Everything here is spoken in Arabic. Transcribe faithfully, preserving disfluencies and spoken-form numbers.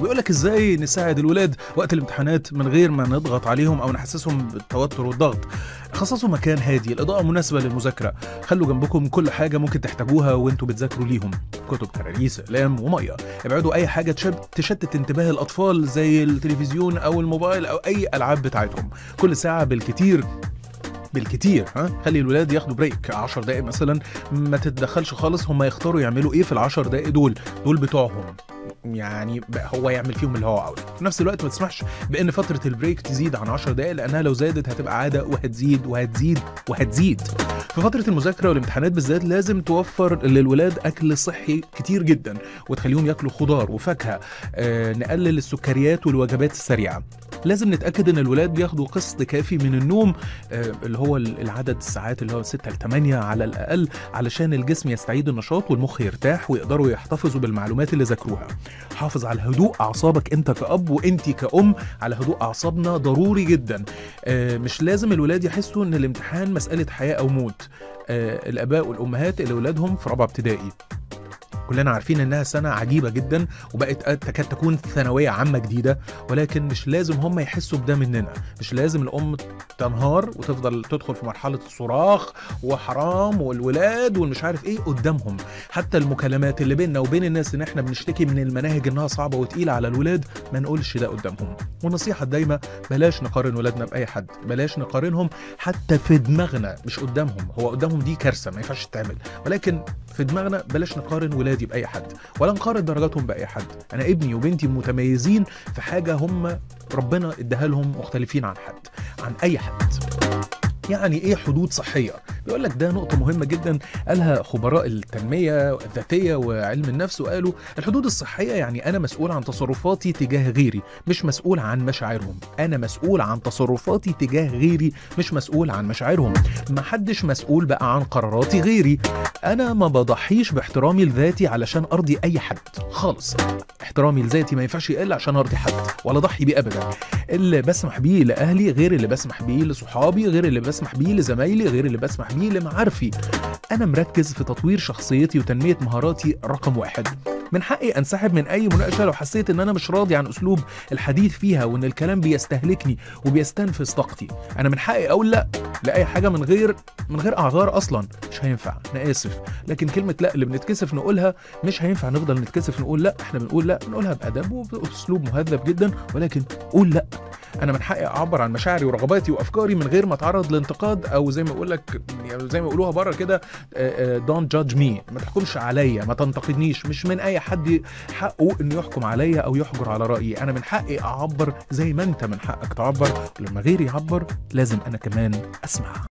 ويقول لك ازاي نساعد الولاد وقت الامتحانات من غير ما نضغط عليهم او نحسسهم بالتوتر والضغط. خصصوا مكان هادي، الاضاءه مناسبه للمذاكره، خلوا جنبكم كل حاجه ممكن تحتاجوها وانتوا بتذاكروا ليهم، كتب، كراريس، اقلام وميه. ابعدوا اي حاجه تشتت انتباه الاطفال زي التلفزيون او الموبايل او اي العاب بتاعتهم. كل ساعه بالكتير بالكتير ها خلي الولاد ياخدوا بريك عشر دقايق مثلا، ما تتدخلش خالص، هم يختاروا يعملوا ايه في العشر دقايق دول دول بتوعهم، يعني هو يعمل فيهم اللي هو عاوزه. في نفس الوقت ما تسمحش بان فتره البريك تزيد عن عشر دقايق، لانها لو زادت هتبقى عاده وهتزيد وهتزيد وهتزيد. في فتره المذاكره والامتحانات بالذات لازم توفر للولاد اكل صحي كتير جدا، وتخليهم ياكلوا خضار وفاكهه. آه نقلل السكريات والوجبات السريعه. لازم نتاكد ان الولاد بياخدوا قسط كافي من النوم، آه اللي هو العدد الساعات اللي هو ستة لثمانية على الاقل، علشان الجسم يستعيد النشاط والمخ يرتاح ويقدروا يحتفظوا بالمعلومات اللي ذاكروها. حافظ على هدوء اعصابك انت كأب وانتي كأم، على هدوء اعصابنا ضروري جدا. آه مش لازم الولاد يحسوا ان الامتحان مسألة حياة او موت. آه الاباء والامهات اللي اولادهم في رابعه ابتدائي، كلنا عارفين انها سنة عجيبة جدا وبقت تكاد تكون ثانوية عامة جديدة، ولكن مش لازم هم يحسوا بده مننا. مش لازم الام تنهار وتفضل تدخل في مرحلة الصراخ وحرام والولاد والمش عارف ايه قدامهم. حتى المكالمات اللي بيننا وبين الناس ان احنا بنشتكي من المناهج انها صعبة وتقيلة على الولاد، ما نقولش ده قدامهم. والنصيحة الدايمة بلاش نقارن ولادنا بأي حد، بلاش نقارنهم حتى في دماغنا، مش قدامهم. هو قدامهم دي كارثة ما ينفعش تتعمل، ولكن في دماغنا بلاش نقارن ولادي بأي حد، ولا نقارن درجاتهم بأي حد. أنا ابني وبنتي متميزين في حاجة هم ربنا اداها لهم، مختلفين عن حد عن أي حد. يعني ايه حدود صحية؟ بيقول لك ده نقطة مهمة جدا قالها خبراء التنمية الذاتية وعلم النفس، وقالوا الحدود الصحية يعني أنا مسؤول عن تصرفاتي تجاه غيري، مش مسؤول عن مشاعرهم. أنا مسؤول عن تصرفاتي تجاه غيري، مش مسؤول عن مشاعرهم. ما حدش مسؤول بقى عن قراراتي غيري. أنا ما بضحيش باحترامي لذاتي علشان أرضي أي حد خالص. احترامي لذاتي ما ينفعش يقل عشان أرضي حد، ولا ضحي بيه أبدا. اللي بسمح بيه لأهلي غير اللي بسمح بيه لصحابي، غير اللي بسمح بيه لزمايلي، غير اللي بسمح بيه لمعارفي. أنا مركز في تطوير شخصيتي وتنمية مهاراتي رقم واحد. من حقي أنسحب من أي مناقشة لو حسيت إن أنا مش راضي عن أسلوب الحديث فيها، وإن الكلام بيستهلكني وبيستنفذ طاقتي. أنا من حقي أقول لأ لأي حاجة من غير من غير أعذار أصلا. مش هينفع، أنا آسف، لكن كلمة لأ اللي بنتكسف نقولها مش هينفع نفضل نتكسف نقول لأ. إحنا بنقول لأ بنقولها بأدب وبأسلوب مهذب جدا، ولكن قول لأ. أنا من حقي أعبر عن مشاعري ورغباتي وأفكاري من غير ما أتعرض لانتقاد، أو زي ما أقول لك يعني زي ما يقولوها بره كده don't judge me، ما تحكمش عليا، ما تنتقدنيش. مش من أي حد حقه إنه يحكم عليا أو يحجر على رأيي. أنا من حقي أعبر زي ما أنت من حقك تعبر، ولما غيري يعبر لازم أنا كمان أسمع.